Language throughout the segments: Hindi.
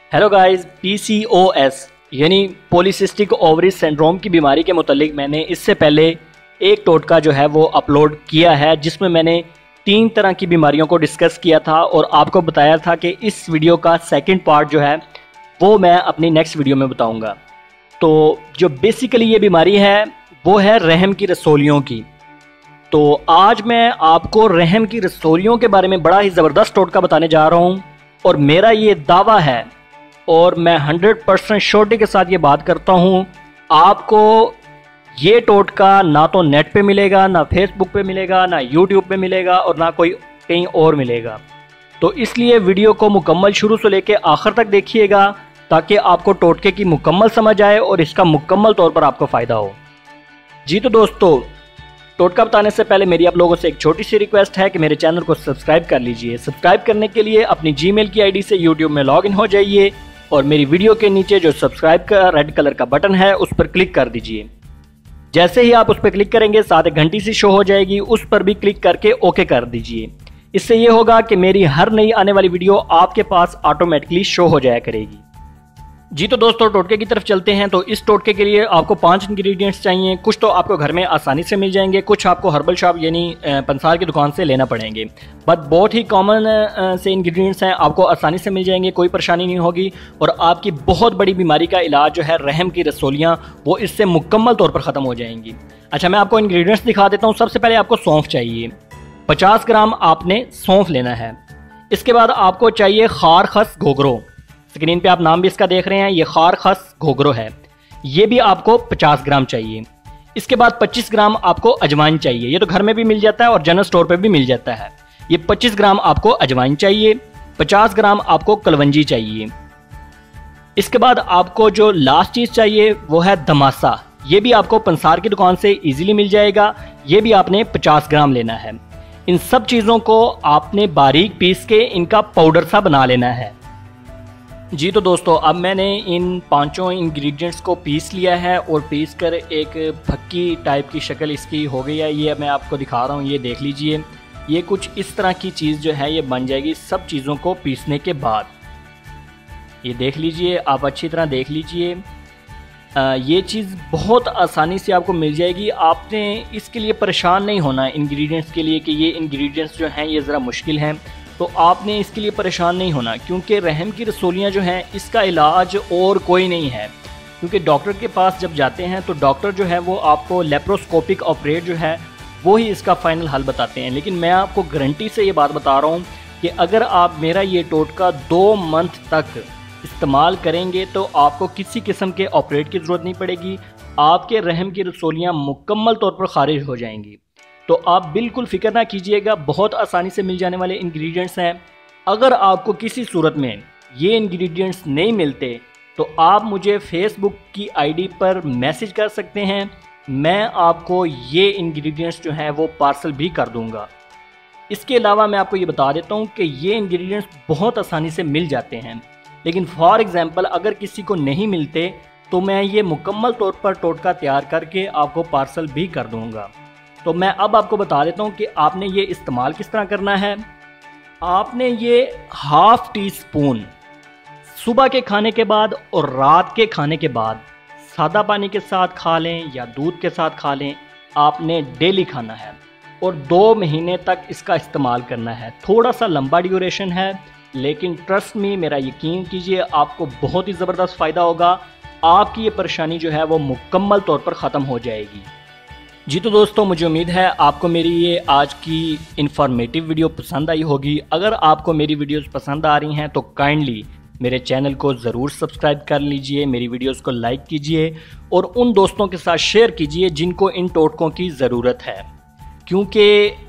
हेलो गाइस, PCOS यानी पॉलीसिस्टिक ओवरी सिंड्रोम की बीमारी के मुतालिक मैंने इससे पहले एक टोटका जो है वो अपलोड किया है, जिसमें मैंने 3 तरह की बीमारियों को डिस्कस किया था और आपको बताया था कि इस वीडियो का सेकंड पार्ट जो है वो मैं अपनी नेक्स्ट वीडियो में बताऊंगा। तो जो बेसिकली ये बीमारी है वो है रहम की रसोलियों की। तो आज मैं आपको रहम की रसोलियों के बारे में बड़ा ही ज़बरदस्त टोटका बताने जा रहा हूँ और मेरा ये दावा है और मैं 100% श्योरिटी के साथ ये बात करता हूँ, आपको ये टोटका ना तो नेट पे मिलेगा, ना फेसबुक पे मिलेगा, ना यूट्यूब पे मिलेगा और ना कोई कहीं और मिलेगा। तो इसलिए वीडियो को मुकम्मल शुरू से लेके आखिर तक देखिएगा ताकि आपको टोटके की मुकम्मल समझ आए और इसका मुकम्मल तौर पर आपको फ़ायदा हो। जी तो दोस्तों, टोटका बताने से पहले मेरी आप लोगों से एक छोटी सी रिक्वेस्ट है कि मेरे चैनल को सब्सक्राइब कर लीजिए। सब्सक्राइब करने के लिए अपनी जीमेल की आईडी से यूट्यूब में लॉगिन हो जाइए और मेरी वीडियो के नीचे जो सब्सक्राइब का रेड कलर का बटन है उस पर क्लिक कर दीजिए। जैसे ही आप उस पर क्लिक करेंगे साथ एक घंटी सी शो हो जाएगी, उस पर भी क्लिक करके ओके कर दीजिए। इससे ये होगा कि मेरी हर नई आने वाली वीडियो आपके पास ऑटोमेटिकली शो हो जाया करेगी। जी तो दोस्तों, टोटके की तरफ चलते हैं। तो इस टोटके के लिए आपको 5 इंग्रेडिएंट्स चाहिए। कुछ तो आपको घर में आसानी से मिल जाएंगे, कुछ आपको हर्बल शॉप यानी पंसार की दुकान से लेना पड़ेंगे। बट बहुत ही कॉमन से इंग्रेडिएंट्स हैं, आपको आसानी से मिल जाएंगे, कोई परेशानी नहीं होगी और आपकी बहुत बड़ी बीमारी का इलाज जो है रहम की रसोलियाँ, वो इससे मुकम्मल तौर पर ख़त्म हो जाएंगी। अच्छा, मैं आपको इंग्रेडिएंट्स दिखा देता हूँ। सबसे पहले आपको सौंफ चाहिए, 50 ग्राम आपने सौंफ लेना है। इसके बाद आपको चाहिए खार खस घोघरो। स्क्रीन पे आप नाम भी इसका देख रहे हैं, ये खार खस घोघरो है। ये भी आपको 50 ग्राम चाहिए। इसके बाद 25 ग्राम आपको अजवाइन चाहिए। ये तो घर में भी मिल जाता है और जनरल स्टोर पे भी मिल जाता है। ये 25 ग्राम आपको अजवाइन चाहिए। 50 ग्राम आपको कलवंजी चाहिए। इसके बाद आपको जो लास्ट चीज़ चाहिए वो है दमासा। ये भी आपको पंसार की दुकान से ईजिली मिल जाएगा। ये भी आपने 50 ग्राम लेना है। इन सब चीज़ों को आपने बारीक पीस के इनका पाउडर सा बना लेना है। जी तो दोस्तों, अब मैंने इन 5 इंग्रेडिएंट्स को पीस लिया है और पीस कर एक फक्की टाइप की शक्ल इसकी हो गई है। ये मैं आपको दिखा रहा हूँ, ये देख लीजिए। ये कुछ इस तरह की चीज़ जो है ये बन जाएगी सब चीज़ों को पीसने के बाद। ये देख लीजिए, आप अच्छी तरह देख लीजिए। ये चीज़ बहुत आसानी से आपको मिल जाएगी। आपने इसके लिए परेशान नहीं होना इंग्रेडिएंट्स के लिए कि ये इंग्रेडिएंट्स जो हैं ये ज़रा मुश्किल हैं। तो आपने इसके लिए परेशान नहीं होना, क्योंकि रहम की रसोलियाँ जो हैं इसका इलाज और कोई नहीं है। क्योंकि डॉक्टर के पास जब जाते हैं तो डॉक्टर जो है वो आपको लेप्रोस्कोपिक ऑपरेट जो है वो ही इसका फ़ाइनल हल बताते हैं। लेकिन मैं आपको गारंटी से ये बात बता रहा हूँ कि अगर आप मेरा ये टोटका 2 मंथ तक इस्तेमाल करेंगे तो आपको किसी किस्म के ऑपरेट की ज़रूरत नहीं पड़ेगी। आपके रहम की रसोलियाँ मुकम्मल तौर पर खारिज हो जाएंगी। तो आप बिल्कुल फ़िक्र ना कीजिएगा, बहुत आसानी से मिल जाने वाले इंग्रेडिएंट्स हैं। अगर आपको किसी सूरत में ये इंग्रेडिएंट्स नहीं मिलते तो आप मुझे फेसबुक की आईडी पर मैसेज कर सकते हैं। मैं आपको ये इंग्रेडिएंट्स जो हैं वो पार्सल भी कर दूंगा। इसके अलावा मैं आपको ये बता देता हूँ कि ये इंग्रेडिएंट्स बहुत आसानी से मिल जाते हैं। लेकिन फॉर एग्ज़ाम्पल अगर किसी को नहीं मिलते तो मैं ये मुकम्मल तौर पर टोटका तैयार करके आपको पार्सल भी कर दूँगा। तो मैं अब आपको बता देता हूँ कि आपने ये इस्तेमाल किस तरह करना है। आपने ये ½ टी स्पून सुबह के खाने के बाद और रात के खाने के बाद सादा पानी के साथ खा लें या दूध के साथ खा लें। आपने डेली खाना है और 2 महीने तक इसका इस्तेमाल करना है। थोड़ा सा लंबा ड्यूरेशन है, लेकिन ट्रस्ट मी, मेरा यकीन कीजिए, आपको बहुत ही ज़बरदस्त फ़ायदा होगा। आपकी ये परेशानी जो है वो मुकम्मल तौर पर ख़त्म हो जाएगी। जी तो दोस्तों, मुझे उम्मीद है आपको मेरी ये आज की इन्फॉर्मेटिव वीडियो पसंद आई होगी। अगर आपको मेरी वीडियोस पसंद आ रही हैं तो काइंडली मेरे चैनल को ज़रूर सब्सक्राइब कर लीजिए, मेरी वीडियोस को लाइक कीजिए और उन दोस्तों के साथ शेयर कीजिए जिनको इन टोटकों की ज़रूरत है। क्योंकि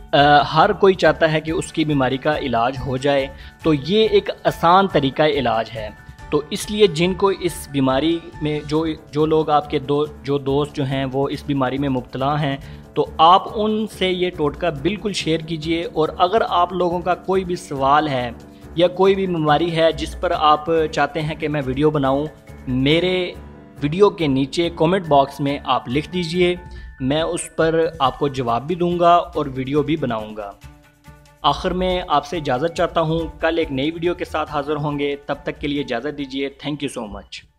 हर कोई चाहता है कि उसकी बीमारी का इलाज हो जाए, तो ये एक आसान तरीका इलाज है। तो इसलिए जिनको इस बीमारी में जो लोग आपके दोस्त जो हैं वो इस बीमारी में मुब्तला हैं, तो आप उनसे ये टोटका बिल्कुल शेयर कीजिए। और अगर आप लोगों का कोई भी सवाल है या कोई भी बीमारी है जिस पर आप चाहते हैं कि मैं वीडियो बनाऊं, मेरे वीडियो के नीचे कमेंट बॉक्स में आप लिख दीजिए। मैं उस पर आपको जवाब भी दूंगा और वीडियो भी बनाऊंगा। आखिर में आपसे इजाज़त चाहता हूँ, कल एक नई वीडियो के साथ हाज़िर होंगे, तब तक के लिए इजाज़त दीजिए। Thank you so much.